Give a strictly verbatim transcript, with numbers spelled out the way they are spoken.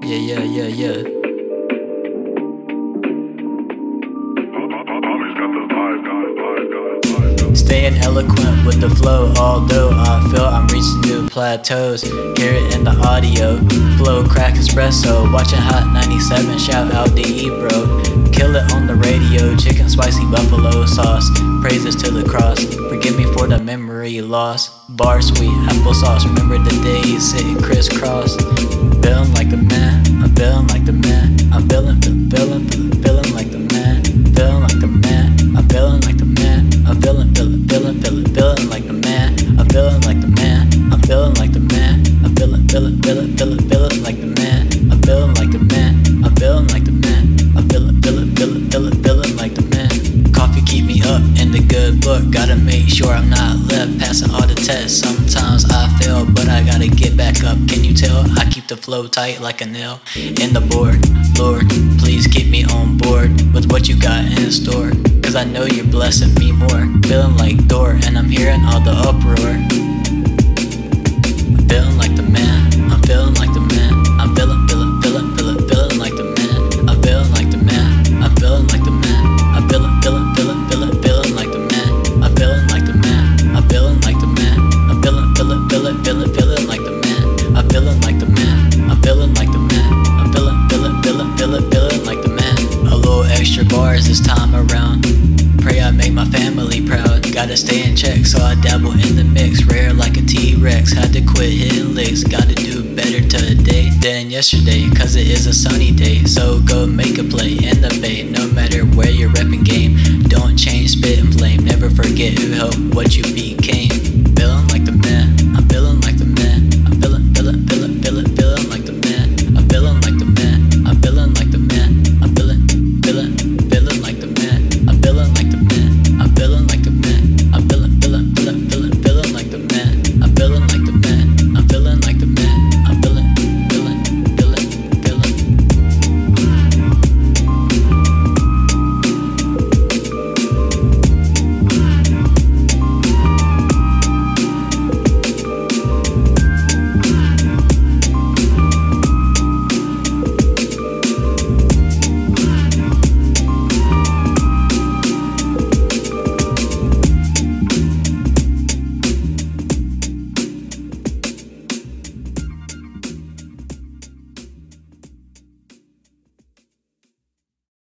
Yeah, yeah, yeah, yeah. Staying eloquent with the flow, although I feel I'm reaching new plateaus. Hear it in the audio, flow crack espresso. Watching Hot ninety-seven, shout out to E-Bro. Kill it on the radio, chicken spicy buffalo sauce. Praises to the cross, forgive me for the memory loss. Bar sweet, applesauce, remember the days sitting crisscross. Feeling like the man, I'm feeling like the man. I'm feeling, feeling, feeling, feeling like the man. Feeling like the man, I'm feeling like the man. I'm feeling, feeling, feeling, feeling, feeling like the man. I'm feeling like the man. I'm feeling like the man. I'm feeling, feeling, feeling, feeling, feeling like the man. I'm feeling like the man. I'm feeling like the man. I'm feeling, feeling, feeling, feeling, feeling like the man. Coffee keep me up in the good book. Gotta make sure I'm not left passing all the tests. Sometimes I fail, but I gotta get back up. Can you tell? I keep the flow tight like a nail in the board. Lord, please keep me on board with what you got in store, cause I know you're blessing me more. Feeling like Thor, and I'm hearing all the uproar. I'm feeling like the man. I'm feeling like the man. I'm feeling, feeling, feeling, feeling, feeling like the man. I'm feeling like the man. I'm feeling like the man. I'm feeling, feeling, feeling, feeling, feeling like the man. I'm feeling like the man. I'm feeling like the man. I'm feeling, feeling, feeling, feeling, feeling like the man. I'm feeling like the man. I'm feeling like the man. I'm feeling, feeling, feeling, feeling, feeling like the man. A little extra bars this time around. Pray I make my family proud. Gotta stay in check, so I dabble in the mix. Rare like a T-Rex, had to quit hitting licks. Gotta do better today than yesterday, cause it is a sunny day. So go make a play in the bay, no matter where you're repping game. Don't change, spit and flame, never forget who helped what you be.